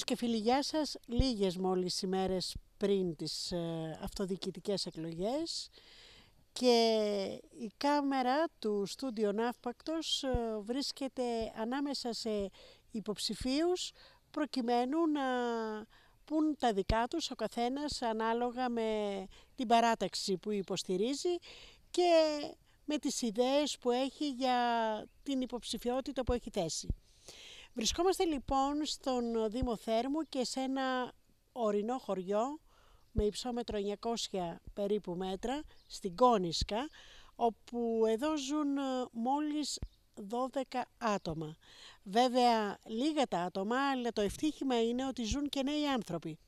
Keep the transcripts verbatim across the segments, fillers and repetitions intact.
και φίλοι, γεια σας. Λίγες μόλις ημέρες πριν τις ε, αυτοδιοικητικές εκλογές και η κάμερα του στούντιο Ναύπακτος ε, βρίσκεται ανάμεσα σε υποψηφίους προκειμένου να πουν τα δικά τους ο καθένας ανάλογα με την παράταξη που υποστηρίζει και με τις ιδέες που έχει για την υποψηφιότητα που έχει θέσει. Βρισκόμαστε λοιπόν στον Δήμο Θέρμου και σε ένα ορεινό χωριό με υψόμετρο εννιακόσια περίπου μέτρα, στην Κόνισκα, όπου εδώ ζουν μόλις δώδεκα άτομα. Βέβαια λίγα τα άτομα, αλλά το ευτύχημα είναι ότι ζουν και νέοι άνθρωποι.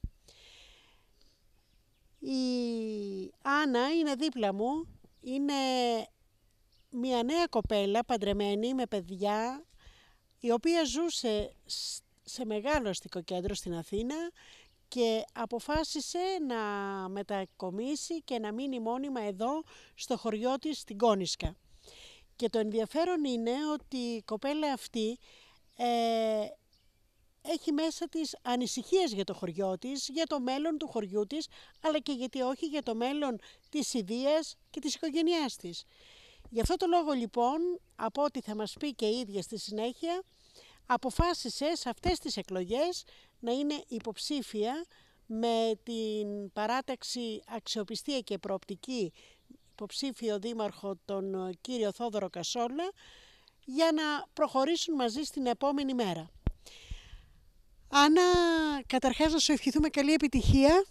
Η Άννα είναι δίπλα μου, είναι μια νέα κοπέλα παντρεμένη με παιδιά, η οποία ζούσε σε μεγάλο αστικό κέντρο στην Αθήνα και αποφάσισε να μετακομίσει και να μείνει μόνιμα εδώ στο χωριό της στην Κόνισκα. Και το ενδιαφέρον είναι ότι η κοπέλα αυτή ε, έχει μέσα της ανησυχίες για το χωριό της, για το μέλλον του χωριού της, αλλά και γιατί όχι για το μέλλον της ιδείας και της οικογένειάς της. Γι' αυτό το λόγο λοιπόν, από ό,τι θα μας πει και η ίδια στη συνέχεια, αποφάσισε σε αυτές τις εκλογές να είναι υποψήφια με την παράταξη Αξιοπιστία και Προοπτική υποψήφιο δήμαρχο τον κύριο Θόδωρο Κασόλα για να προχωρήσουν μαζί στην επόμενη μέρα. Άννα, καταρχάς να σου ευχηθούμε καλή επιτυχία.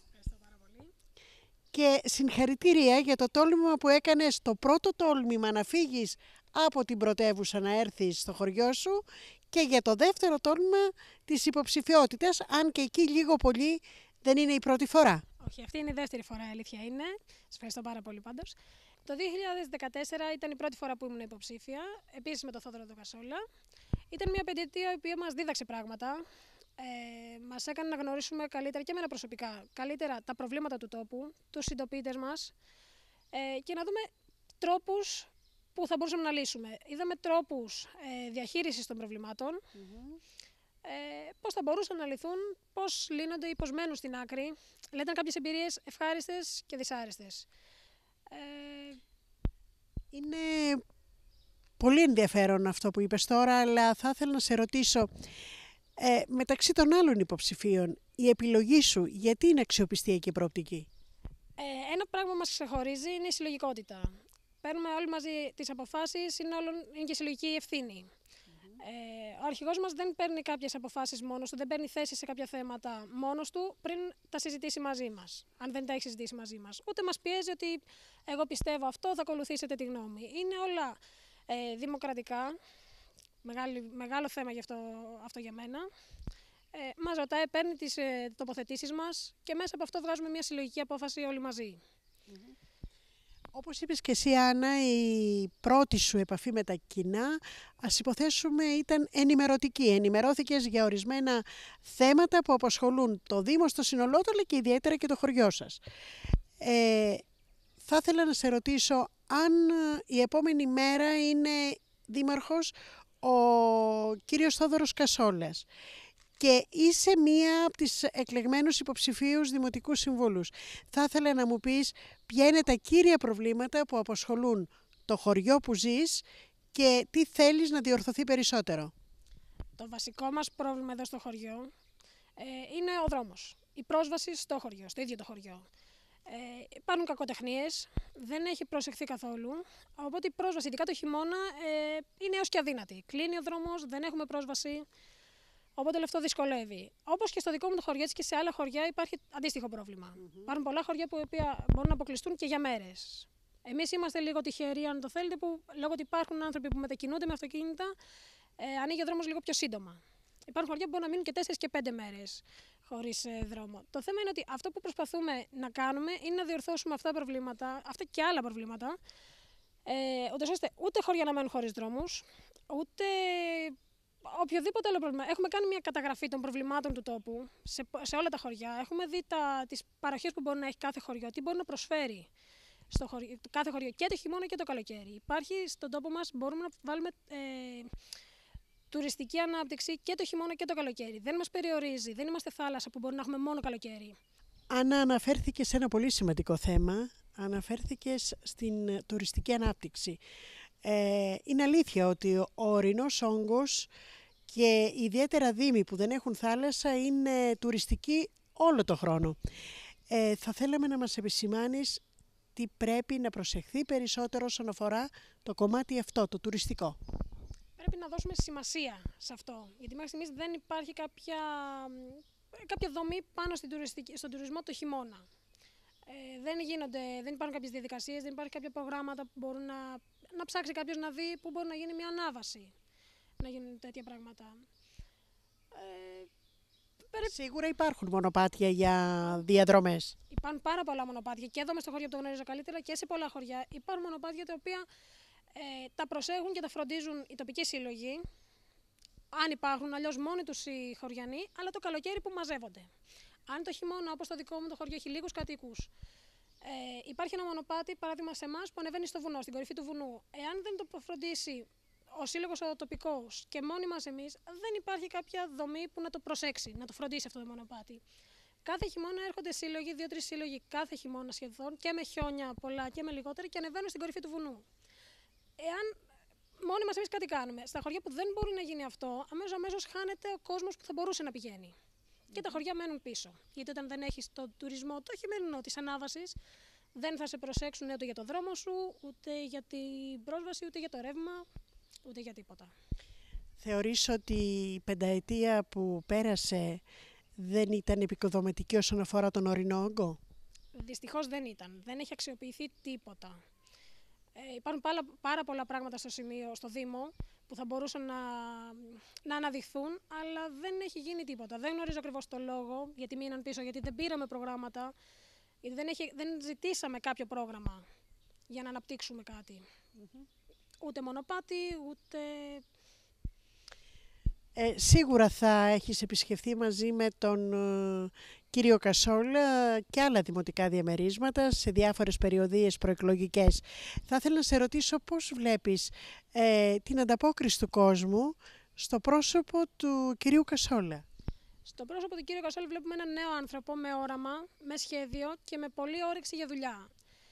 Και συγχαρητήρια για το τόλμημα που έκανες, το πρώτο τόλμημα να φύγεις από την πρωτεύουσα να έρθεις στο χωριό σου και για το δεύτερο τόλμημα της υποψηφιότητας, αν και εκεί λίγο πολύ δεν είναι η πρώτη φορά. Όχι, αυτή είναι η δεύτερη φορά, η αλήθεια είναι. Σας ευχαριστώ πάρα πολύ πάντως. Το δύο χιλιάδες δεκατέσσερα ήταν η πρώτη φορά που ήμουν υποψήφια, επίσης με τον Θόδωρο τον Κασόλα. Ήταν μια πενταετία η οποία μας δίδαξε πράγματα. Ε, μας έκανε να γνωρίσουμε καλύτερα και εμένα προσωπικά, καλύτερα τα προβλήματα του τόπου, τους συντοπίτες μας ε, και να δούμε τρόπους που θα μπορούσαμε να λύσουμε. Είδαμε τρόπους ε, διαχείρισης των προβλημάτων, mm-hmm. ε, πώς θα μπορούσαν να λυθούν, πώς λύνονται ή πώς μένουν στην άκρη. Αλλά ήταν κάποιες εμπειρίες ευχάριστες και δυσάρεστες. Ε, Είναι πολύ ενδιαφέρον αυτό που είπες τώρα, αλλά θα ήθελα να σε ρωτήσω, Ε, μεταξύ των άλλων υποψηφίων, η επιλογή σου γιατί είναι αξιοπιστία και προοπτική? Ε, ένα πράγμα μας ξεχωρίζει είναι η συλλογικότητα. Παίρνουμε όλοι μαζί τις αποφάσεις, είναι, όλων, είναι και συλλογική ευθύνη. Mm-hmm. Ε, ο αρχηγός μας δεν παίρνει κάποιες αποφάσεις μόνος του, δεν παίρνει θέση σε κάποια θέματα μόνος του πριν τα συζητήσει μαζί μας, αν δεν τα έχει συζητήσει μαζί μας. Ούτε μας πιέζει ότι εγώ πιστεύω αυτό, θα ακολουθήσετε τη γνώμη. Είναι όλα ε, δημοκρατικά. Μεγάλη, μεγάλο θέμα γι' αυτό, αυτό για μένα. Ε, μας ρωτάει, παίρνει τις ε, τοποθετήσεις μας και μέσα από αυτό βγάζουμε μια συλλογική απόφαση όλοι μαζί. Mm-hmm. Όπως είπες και εσύ, Άννα, η πρώτη σου επαφή με τα κοινά, ας υποθέσουμε, ήταν ενημερωτική. Ενημερώθηκες για ορισμένα θέματα που απασχολούν το Δήμο στο σύνολό του, αλλά και ιδιαίτερα και το χωριό σας. Ε, θα ήθελα να σε ρωτήσω αν η επόμενη μέρα είναι δήμαρχος ο κύριος Θόδωρος Κασόλας και είσαι μία από τις εκλεγμένους υποψηφίους δημοτικούς συμβούλους. Θα ήθελα να μου πεις ποια είναι τα κύρια προβλήματα που απασχολούν το χωριό που ζεις και τι θέλεις να διορθωθεί περισσότερο. Το βασικό μας πρόβλημα εδώ στο χωριό ε, είναι ο δρόμος. Η πρόσβαση στο χωριό, στο ίδιο το χωριό. Ε, υπάρχουν κακοτεχνίες, δεν έχει προσεχθεί καθόλου, οπότε η πρόσβαση, ειδικά το χειμώνα, ε, είναι έως και αδύνατη. Κλείνει ο δρόμος, δεν έχουμε πρόσβαση, οπότε αυτό δυσκολεύει. Όπως και στο δικό μου το χωριό, έτσι και σε άλλα χωριά υπάρχει αντίστοιχο πρόβλημα. Mm-hmm. Υπάρχουν πολλά χωριά που μπορούν να αποκλειστούν και για μέρες. Εμείς είμαστε λίγο τυχεροί, αν το θέλετε, που λόγω ότι υπάρχουν άνθρωποι που μετακινούνται με αυτοκίνητα, ε, ανοίγει ο δρόμος λίγο πιο σύντομα. Υπάρχουν χωριά που μπορούν να μείνουν και τέσσερις και πέντε μέρες χωρίς ε, δρόμο. Το θέμα είναι ότι αυτό που προσπαθούμε να κάνουμε είναι να διορθώσουμε αυτά τα προβλήματα, αυτά και άλλα προβλήματα, ε, ούτως ώστε ούτε χωριά να μένουν χωρίς δρόμους, ούτε οποιοδήποτε άλλο πρόβλημα. Έχουμε κάνει μια καταγραφή των προβλημάτων του τόπου σε, σε όλα τα χωριά. Έχουμε δει τα, τις παροχές που μπορεί να έχει κάθε χωριό, τι μπορεί να προσφέρει στο χωριό, κάθε χωριό και το χειμώνα και το καλοκαίρι. Υπάρχει στον τόπο μας, μπορούμε να βάλουμε ε, τουριστική ανάπτυξη και το χειμώνα και το καλοκαίρι. Δεν μας περιορίζει, δεν είμαστε θάλασσα που μπορεί να έχουμε μόνο καλοκαίρι. Άννα, αναφέρθηκες σε ένα πολύ σημαντικό θέμα, αναφέρθηκες στην τουριστική ανάπτυξη. Ε, είναι αλήθεια ότι ο ορεινός όγκος και ιδιαίτερα δήμοι που δεν έχουν θάλασσα είναι τουριστικοί όλο το χρόνο. Ε, θα θέλαμε να μας επισημάνεις τι πρέπει να προσεχθεί περισσότερο όσον αφορά το κομμάτι αυτό, το τουριστικό. Πρέπει να δώσουμε σημασία σε αυτό, γιατί μέχρι στιγμής δεν υπάρχει κάποια, κάποια δομή πάνω στην τουριστική, στον τουρισμό το χειμώνα. Ε, δεν, γίνονται, δεν υπάρχουν κάποιες διαδικασίες, δεν υπάρχουν κάποια προγράμματα που μπορούν να, να ψάξει κάποιος να δει που μπορεί να γίνει μια ανάβαση, να γίνουν τέτοια πράγματα. Ε, Πρέπει... Σίγουρα υπάρχουν μονοπάτια για διαδρομές. Υπάρχουν πάρα πολλά μονοπάτια και εδώ μες στο χωριό που το γνωρίζω καλύτερα και σε πολλά χωριά. Υπάρχουν μονοπάτια τα οποία ε, τα προσέχουν και τα φροντίζουν οι τοπικοί σύλλογοι. Αν υπάρχουν, αλλιώς μόνοι τους οι χωριανοί, αλλά το καλοκαίρι που μαζεύονται. Αν το χειμώνα, όπως το δικό μου το χωριό, έχει λίγους κατοίκους, ε, υπάρχει ένα μονοπάτι, παράδειγμα σε εμάς, που ανεβαίνει στο βουνό, στην κορυφή του βουνού. Εάν δεν το φροντίσει ο σύλλογος ο τοπικός και μόνοι μας εμείς, δεν υπάρχει κάποια δομή που να το προσέξει, να το φροντίσει αυτό το μονοπάτι. Κάθε χειμώνα έρχονται σύλλογοι, δύο-τρεις σύλλογοι κάθε χειμώνα σχεδόν, και με χιόνια πολλά και με λιγότερα, και ανεβαίνουν στην κορυφή του βουνού. Εάν μόνοι μας εμείς κάτι κάνουμε, στα χωριά που δεν μπορεί να γίνει αυτό, αμέσως αμέσως χάνεται ο κόσμος που θα μπορούσε να πηγαίνει. Mm-hmm. Και τα χωριά μένουν πίσω. Γιατί όταν δεν έχεις τον τουρισμό, το χειμερινό της ανάβασης, δεν θα σε προσέξουν ούτε για το δρόμο σου, ούτε για την πρόσβαση, ούτε για το ρεύμα, ούτε για τίποτα. Θεωρείς ότι η πενταετία που πέρασε δεν ήταν επικοδομητική όσον αφορά τον ορεινό όγκο? Δυστυχώς δεν ήταν. Δεν έχει αξιοποιηθεί τίποτα. Ε, υπάρχουν πάρα, πάρα πολλά πράγματα στο σημείο, στο Δήμο, που θα μπορούσαν να, να αναδειχθούν, αλλά δεν έχει γίνει τίποτα. Δεν γνωρίζω ακριβώς το λόγο, γιατί μείναν πίσω, γιατί δεν πήραμε προγράμματα, γιατί δεν, έχει, δεν ζητήσαμε κάποιο πρόγραμμα για να αναπτύξουμε κάτι. Mm-hmm. Ούτε μονοπάτι, ούτε... Ε, σίγουρα θα έχεις επισκεφθεί μαζί με τον ε, κύριο Κασόλα και άλλα δημοτικά διαμερίσματα σε διάφορες περιοδίες προεκλογικές. Θα ήθελα να σε ρωτήσω πώς βλέπεις ε, την ανταπόκριση του κόσμου στο πρόσωπο του κυρίου Κασόλα. Στο πρόσωπο του κύριου Κασόλα βλέπουμε έναν νέο άνθρωπο με όραμα, με σχέδιο και με πολλή όρεξη για δουλειά.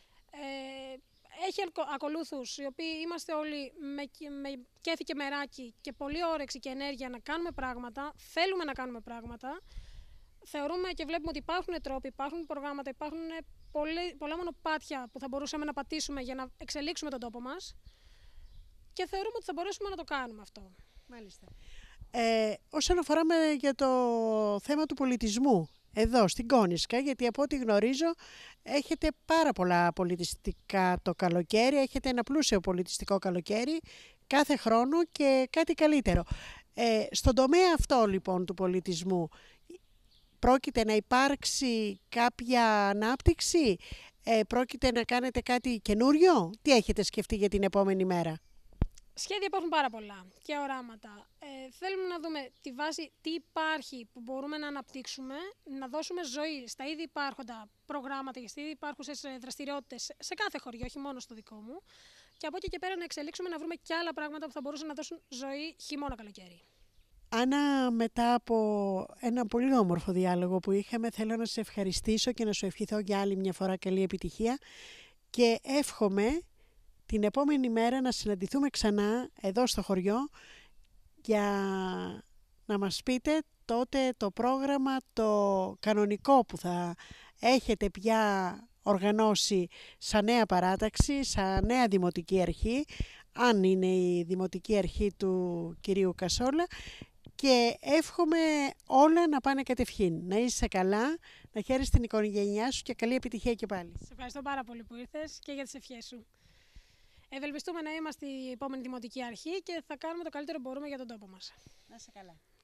Ε, Έχει ακολούθους, οι οποίοι είμαστε όλοι με, με κέφι και μεράκι και πολλή όρεξη και ενέργεια να κάνουμε πράγματα, θέλουμε να κάνουμε πράγματα. Θεωρούμε και βλέπουμε ότι υπάρχουν τρόποι, υπάρχουν προγράμματα, υπάρχουν πολλοί, πολλά μονοπάτια που θα μπορούσαμε να πατήσουμε για να εξελίξουμε τον τόπο μας και θεωρούμε ότι θα μπορέσουμε να το κάνουμε αυτό. Μάλιστα. Ε, όσον αφορά με, για το θέμα του πολιτισμού, εδώ στην Κόνισκα, γιατί από ό,τι γνωρίζω έχετε πάρα πολλά πολιτιστικά το καλοκαίρι, έχετε ένα πλούσιο πολιτιστικό καλοκαίρι κάθε χρόνο και κάτι καλύτερο. Ε, στον τομέα αυτό λοιπόν του πολιτισμού πρόκειται να υπάρξει κάποια ανάπτυξη, ε, πρόκειται να κάνετε κάτι καινούριο, τι έχετε σκεφτεί για την επόμενη μέρα? Σχέδια υπάρχουν πάρα πολλά και οράματα. Ε, θέλουμε να δούμε τη βάση, τι υπάρχει που μπορούμε να αναπτύξουμε, να δώσουμε ζωή στα ήδη υπάρχοντα προγράμματα και στις ήδη υπάρχουσες δραστηριότητες σε κάθε χωριό, όχι μόνο στο δικό μου. Και από εκεί και πέρα να εξελίξουμε, να βρούμε και άλλα πράγματα που θα μπορούσαν να δώσουν ζωή χειμώνα-καλοκαίρι. Άννα, μετά από ένα πολύ όμορφο διάλογο που είχαμε, θέλω να σε ευχαριστήσω και να σου ευχηθώ για άλλη μια φορά καλή επιτυχία και εύχομαι την επόμενη μέρα να συναντηθούμε ξανά εδώ στο χωριό για να μας πείτε τότε το πρόγραμμα το κανονικό που θα έχετε πια οργανώσει σαν νέα παράταξη, σαν νέα δημοτική αρχή, αν είναι η δημοτική αρχή του κυρίου Κασόλα, και εύχομαι όλα να πάνε κατευχήν. Να είσαι καλά, να χαίρεσαι την οικογένειά σου και καλή επιτυχία και πάλι. Σε ευχαριστώ πάρα πολύ που ήρθες και για τις ευχές σου. Ευελπιστούμε να είμαστε η επόμενη δημοτική αρχή και θα κάνουμε το καλύτερο που μπορούμε για τον τόπο μας. Να είσαι καλά.